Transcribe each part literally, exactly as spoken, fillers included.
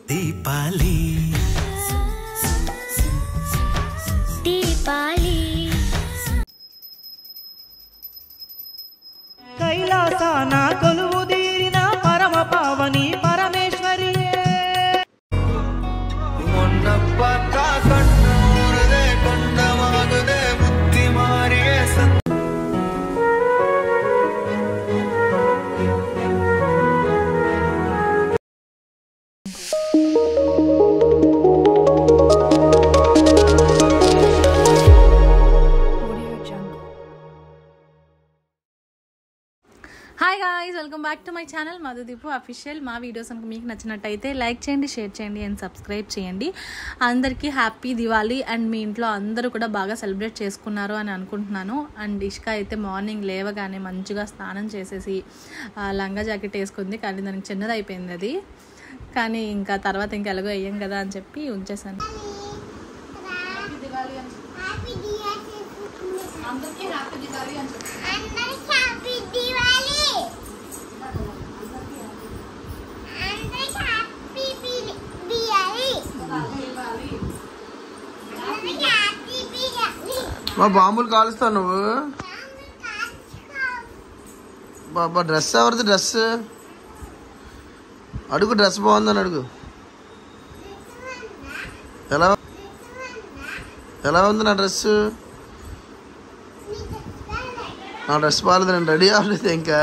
దీపాలి దీపాలి కైలాసాన కొలువు తీరిన పరమ పావని పరమేశ్వరి మొన్నప్ప కాకన్నూరుదే కొండవాగుదే బుద్ధి మారియే hi guys, welcome back to my channel Madhudeepu official. మా వీడియోస్ కనుక మీకు నచ్చినట్టయితే లైక్ చేయండి, షేర్ చేయండి అండ్ సబ్స్క్రైబ్ చేయండి. అందరికీ హ్యాపీ దివాళీ అండ్ మీ ఇంట్లో అందరూ కూడా బాగా సెలబ్రేట్ చేసుకున్నారు అని అనుకుంటున్నాను. అండ్ ఇష్క అయితే మార్నింగ్ లేవగానే మంచిగా స్నానం చేసేసి లంగా జాకెట్ వేసుకుంది, కానీ దానికి చిన్నది అయిపోయింది అది. కానీ ఇంకా తర్వాత ఇంకా ఎలాగో వేయం కదా అని చెప్పి ఉంచేసాను. అందరికీ హ్యాపీ దివాళీ అని చెప్పి మా బాంబులు కాలుస్తావు నువ్వు. బాబా డ్రెస్ ఎవరిది? డ్రెస్ అడుగు, డ్రెస్ బాగుందని అడుగు. ఎలా ఎలా ఉంది నా డ్రెస్? నా డ్రెస్ బాగాలేదు, నేను రెడీ అవ్వలేదు ఇంకా.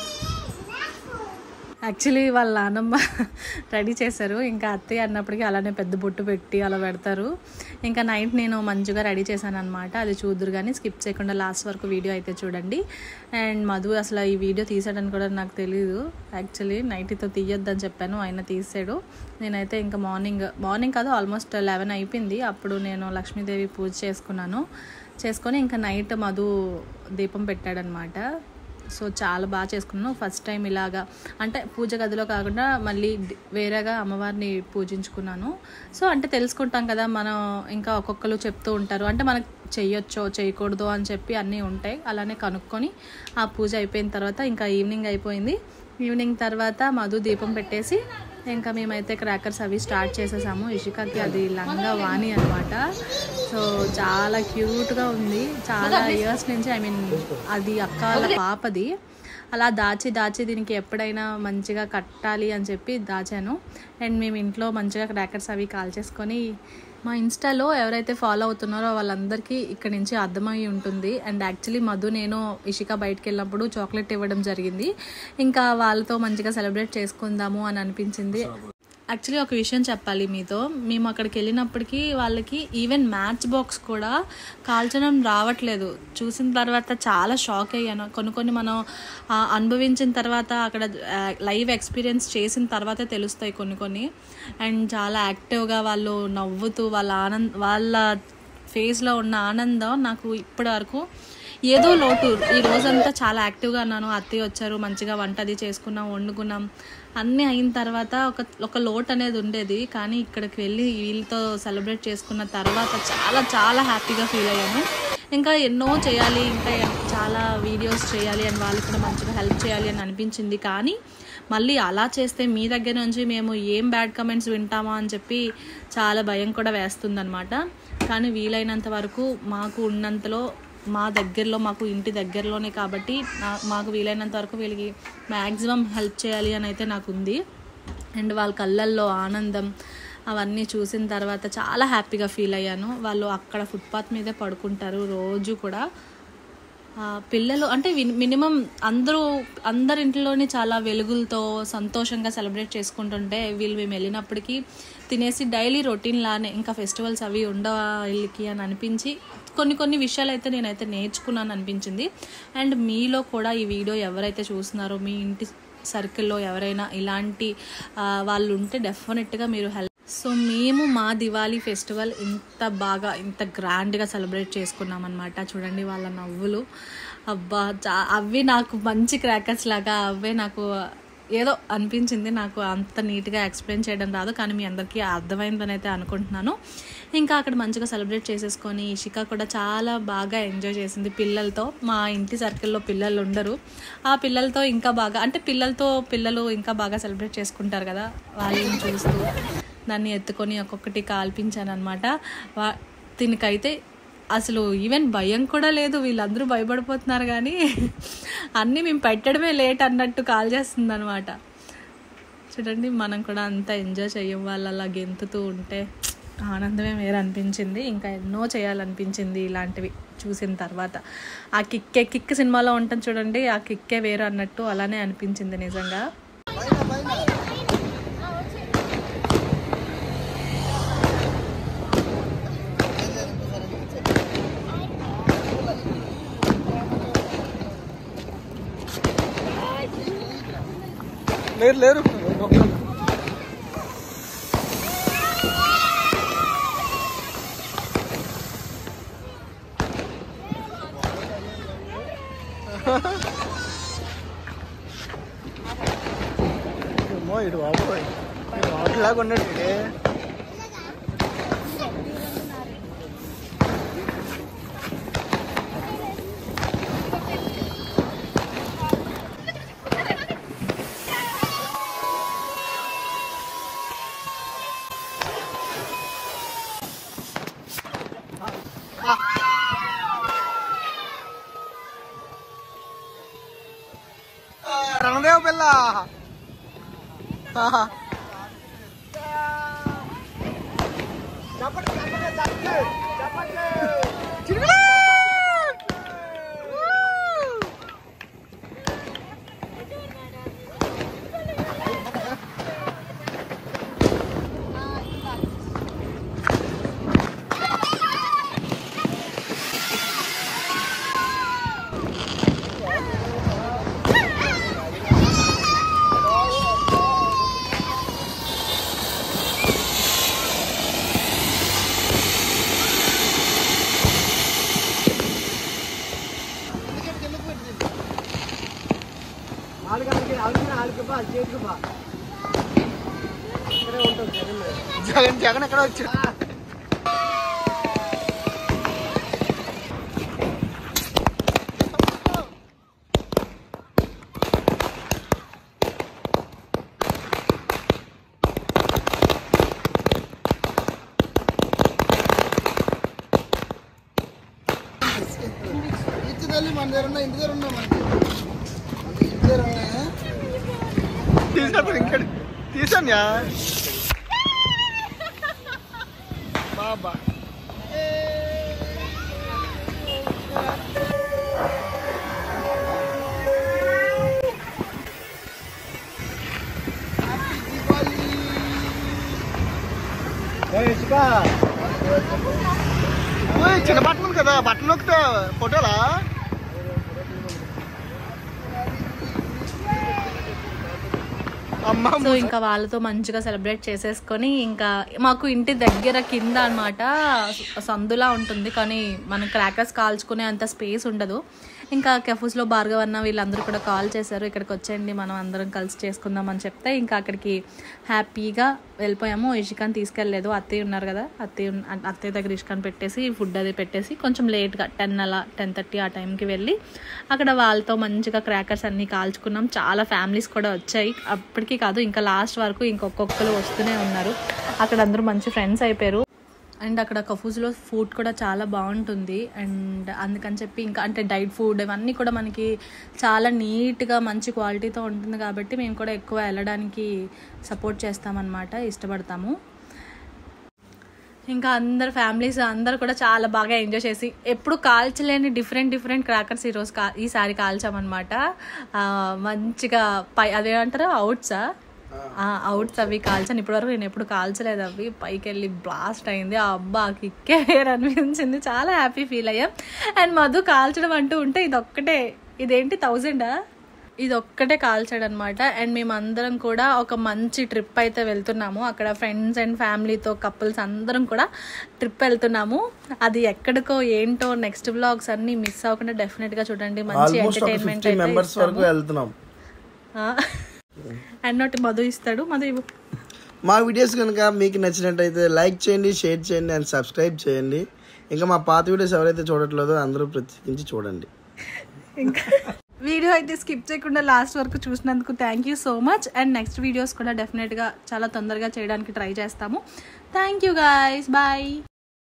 యాక్చువల్లీ వాళ్ళ నాన్నమ్మ రెడీ చేశారు, ఇంకా అత్తయ్య అన్నప్పటికీ అలానే పెద్ద బొట్టు పెట్టి అలా పెడతారు. ఇంకా నైట్ నేను మంచిగా రెడీ చేశాను అనమాట. అది చూద్దరు కానీ స్కిప్ చేయకుండా లాస్ట్ వరకు వీడియో అయితే చూడండి. అండ్ మధు అసలు ఈ వీడియో తీసాడని కూడా నాకు తెలియదు. యాక్చువల్లీ నైట్తో తీయొద్దని చెప్పాను, ఆయన తీసాడు. నేనైతే ఇంకా మార్నింగ్ మార్నింగ్ కాదు ఆల్మోస్ట్ లెవెన్ అయిపోయింది. అప్పుడు నేను లక్ష్మీదేవి పూజ చేసుకున్నాను. చేసుకొని ఇంకా నైట్ మధు దీపం పెట్టాడనమాట. సో చాలా బాగా చేసుకున్నాను. ఫస్ట్ టైం ఇలాగా అంటే పూజ గదిలో కాకుండా మళ్ళీ వేరేగా అమ్మవారిని పూజించుకున్నాను. సో అంటే తెలుసుకుంటాం కదా మనం, ఇంకా ఒక్కొక్కరు చెప్తూ ఉంటారు అంటే మనకు చెయ్యొచ్చో చేయకూడదు అని చెప్పి అన్నీ ఉంటాయి. అలానే కనుక్కొని ఆ పూజ అయిపోయిన తర్వాత ఇంకా ఈవినింగ్ అయిపోయింది. ఈవినింగ్ తర్వాత మధు దీపం పెట్టేసి ఇంకా మేమైతే క్రాకర్స్ అవి స్టార్ట్ చేసేసాము. ఇషికాకి అది లంగా వాణి అనమాట. సో చాలా క్యూట్గా ఉంది. చాలా ఇయర్స్ నుంచి, ఐ మీన్ అది అక్క వాళ్ళ పాపది. అలా దాచి దాచి దీనికి ఎప్పుడైనా మంచిగా కట్టాలి అని చెప్పి దాచాను. అండ్ మేము ఇంట్లో మంచిగా క్రాకర్స్ అవి కాల్ చేసుకొని, మా ఇన్స్టాలో ఎవరైతే ఫాలో అవుతున్నారో వాళ్ళందరికీ ఇక్కడ నుంచి అర్థమై ఉంటుంది. అండ్ యాక్చువల్లీ మధు నేను ఇషిక బయటకు వెళ్ళినప్పుడు చాక్లెట్ ఇవ్వడం జరిగింది. ఇంకా వాళ్ళతో మంచిగా సెలబ్రేట్ చేసుకుందాము అని అనిపించింది. యాక్చువల్లీ ఒక విషయం చెప్పాలి మీతో, మేము అక్కడికి వెళ్ళినప్పటికీ వాళ్ళకి ఈవెన్ మ్యాచ్ బాక్స్ కూడా కాల్చడం రావట్లేదు. చూసిన తర్వాత చాలా షాక్ అయ్యాను. కొన్ని కొన్ని మనం అనుభవించిన తర్వాత అక్కడ లైవ్ ఎక్స్పీరియన్స్ చేసిన తర్వాతే తెలుస్తాయి కొన్ని కొన్ని. అండ్ చాలా యాక్టివ్గా వాళ్ళు నవ్వుతూ వాళ్ళ ఆనంద వాళ్ళ ఫేస్లో ఉన్న ఆనందం నాకు ఇప్పటి వరకు ఏదో లోటు. ఈ రోజంతా చాలా యాక్టివ్గా ఉన్నాను. అత్తయ్య వచ్చారు, మంచిగా వంట అది చేసుకున్నాం, వండుకున్నాం, అన్నీ అయిన తర్వాత ఒక ఒక లోటు అనేది ఉండేది. కానీ ఇక్కడికి వెళ్ళి వీళ్ళతో సెలబ్రేట్ చేసుకున్న తర్వాత చాలా చాలా హ్యాపీగా ఫీల్ అయ్యాను. ఇంకా ఎన్నో చేయాలి, ఇంకా చాలా వీడియోస్ చేయాలి అండ్ వాళ్ళకి కూడా మంచిగా హెల్ప్ చేయాలి అని అనిపించింది. కానీ మళ్ళీ అలా చేస్తే మీ దగ్గర నుంచి మేము ఏం బ్యాడ్ కమెంట్స్ వింటామా అని చెప్పి చాలా భయం కూడా వేస్తుందన్నమాట. కానీ వీలైనంత వరకు మాకు ఉన్నంతలో మా దగ్గరలో, మాకు ఇంటి దగ్గరలోనే కాబట్టి నా మాకు వీలైనంత వరకు వీళ్ళకి మ్యాక్సిమం హెల్ప్ చేయాలి అని అయితే నాకు ఉంది. అండ్ వాళ్ళ కళ్ళల్లో ఆనందం అవన్నీ చూసిన తర్వాత చాలా హ్యాపీగా ఫీల్ అయ్యాను. వాళ్ళు అక్కడ ఫుట్పాత్ మీదే పడుకుంటారు రోజు కూడా. పిల్లలు అంటే మినిమం అందరూ అందరి ఇంట్లోనే చాలా వెలుగులతో సంతోషంగా సెలబ్రేట్ చేసుకుంటుంటే వీళ్ళు మేము వెళ్ళినప్పటికీ తినేసి డైలీ రొటీన్ లానే ఇంకా ఫెస్టివల్స్ అవి ఉండవా వీళ్ళకి అని అనిపించి కొన్ని కొన్ని విషయాలు అయితే నేనైతే నేర్చుకున్నాను అనిపించింది. అండ్ మీలో కూడా ఈ వీడియో ఎవరైతే చూస్తున్నారో మీ ఇంటి సర్కిల్లో ఎవరైనా ఇలాంటి వాళ్ళు ఉంటే డెఫినెట్గా మీరు హెల్ప్. సో మేము మా దివాళీ ఫెస్టివల్ ఇంత బాగా ఇంత గ్రాండ్గా సెలబ్రేట్ చేసుకున్నాం అనమాట. చూడండి వాళ్ళ నవ్వులు, అబ్బా చా అవి నాకు మంచి క్రాకర్స్ లాగా అవే నాకు ఏదో అనిపించింది. నాకు అంత నీట్గా ఎక్స్ప్లెయిన్ చేయడం రాదు, కానీ మీ అందరికీ అర్థమైందని అయితే అనుకుంటున్నాను. ఇంకా అక్కడ మంచిగా సెలబ్రేట్ చేసేసుకొని ఇషిక కూడా చాలా బాగా ఎంజాయ్ చేసింది పిల్లలతో. మా ఇంటి సర్కిల్లో పిల్లలు ఉండరు, ఆ పిల్లలతో ఇంకా బాగా అంటే పిల్లలతో పిల్లలు ఇంకా బాగా సెలబ్రేట్ చేసుకుంటారు కదా, వాళ్ళని చూస్తూ దాన్ని ఎత్తుకొని ఒక్కొక్కటి కాల్పించాను అనమాట. వా దీనికైతే అసలు ఈవెన్ భయం కూడా లేదు, వీళ్ళందరూ భయపడిపోతున్నారు కానీ అన్నీ మేము పెట్టడమే లేట్ అన్నట్టు కాల్ చేస్తుంది అనమాట. చూడండి, మనం కూడా అంతా ఎంజాయ్ చేయం, వాళ్ళు అలా గెంతుతూ ఉంటే ఆనందమే వేరు అనిపించింది. ఇంకా ఎన్నో చేయాలనిపించింది ఇలాంటివి చూసిన తర్వాత. ఆ కిక్కే కిక్ సినిమాలో ఉంటుంది చూడండి, ఆ కిక్కే వేరు అన్నట్టు అలానే అనిపించింది నిజంగా. లేరు లేరు ఇటు బాబు వాటిలాగా ఉన్నాడు. రణదేవ్ పిల్ల జగన్ జగన్ ఎక్కడ వచ్చాడు? ఇచ్చి మన దగ్గర ఉన్నా, ఇంటి దగ్గర ఉన్నా, మనకి ఇంటి దగ్గర ఉన్నాయా తీసుకెళ్తాను. ఇంకా తీసాను బాబా. చిన్న బట్టలు ఉంది కదా, బట్టలు నొక్కితే ఫోటోలా సో ఇంకా వాళ్ళతో మంచిగా సెలబ్రేట్ చేసేసుకొని ఇంకా మాకు ఇంటి దగ్గర కింద అనమాట సందులా ఉంటుంది, కానీ మనం క్రాకర్స్ కాల్చుకునే అంత స్పేస్ ఉండదు. ఇంకా కెఫూస్లో భార్గవ్ అన్న వీళ్ళందరూ కూడా కాల్ చేశారు, ఇక్కడికి వచ్చేయండి మనం అందరం కలిసి చేసుకుందాం అని చెప్తే ఇంకా అక్కడికి హ్యాపీగా వెళ్ళిపోయాము. ఇషికాన్ తీసుకెళ్ళలేదు, అత్తయ్య ఉన్నారు కదా, అత్తయ్య అత్తయ్య దగ్గర ఇషికాన్ పెట్టేసి ఫుడ్ అది పెట్టేసి కొంచెం లేట్గా టెన్ అలా టెన్ థర్టీ ఆ టైంకి వెళ్ళి అక్కడ వాళ్ళతో మంచిగా క్రాకర్స్ అన్నీ కాల్చుకున్నాం. చాలా ఫ్యామిలీస్ కూడా వచ్చాయి, అప్పటికీ కాదు ఇంకా లాస్ట్ వరకు ఇంకొకరు వస్తూనే ఉన్నారు. అక్కడ అందరూ మంచి ఫ్రెండ్స్ అయిపోయారు. అండ్ అక్కడ కఫూస్లో ఫుడ్ కూడా చాలా బాగుంటుంది. అండ్ అందుకని చెప్పి ఇంకా అంటే డైట్ ఫుడ్ ఇవన్నీ కూడా మనకి చాలా నీట్గా మంచి క్వాలిటీతో ఉంటుంది కాబట్టి మేము కూడా ఎక్కువ వెళ్ళడానికి సపోర్ట్ చేస్తామన్నమాట, ఇష్టపడతాము. ఇంకా అందరు ఫ్యామిలీస్ అందరు కూడా చాలా బాగా ఎంజాయ్ చేసి ఎప్పుడు కాల్చలేని డిఫరెంట్ డిఫరెంట్ క్రాకర్స్ ఈరోజు కా ఈసారి కాల్చామన్నమాట. మంచిగా పై అదేమంటారు అవుట్సా అవుట్స్ అవి కాల్చాను. ఇప్పటివరకు నేను ఎప్పుడు కాల్చలేదు, అవి పైకి వెళ్ళి బ్లాస్ట్ అయింది. ఆ అబ్బా కిక్కే వేరు అనిపించింది, చాలా హ్యాపీ ఫీల్ అయ్యాం. అండ్ మధు కాల్చడం అంటూ ఉంటే ఇదొక్కటే, ఇదేంటి థౌజండా, ఇది ఒక్కటే కాల్చాడు అనమాట. అండ్ మేమందరం కూడా ఒక మంచి ట్రిప్ అయితే వెళ్తున్నాము, అక్కడ ఫ్రెండ్స్ అండ్ ఫ్యామిలీతో కపుల్స్ అందరం కూడా ట్రిప్ వెళ్తున్నాము. అది ఎక్కడికో ఏంటో నెక్స్ట్ వ్లాగ్స్ అన్ని మిస్ అవ్వకుండా డెఫినెట్గా చూడండి. మంచి ఎంటర్టైన్మెంట్ వెళ్తున్నాం. అండ్ నోటి మధు ఇస్తాడు, మధు ఇవ్వు. మా వీడియోస్ కనుక మీకు నచ్చినట్టయితే లైక్ చేయండి, షేర్ చేయండి అండ్ సబ్స్క్రైబ్ చేయండి. ఇంకా మా పాత వీడియోస్ ఎవరైతే చూడట్లేదో అందరూ ప్రత్యేకించి చూడండి. ఇంకా వీడియో అయితే స్కిప్ చేయకుండా లాస్ట్ వరకు చూసినందుకు thank you so much. And next videos కూడా డెఫినెట్గా చాలా తొందరగా చేయడానికి ట్రై చేస్తాము. Thank you guys, bye.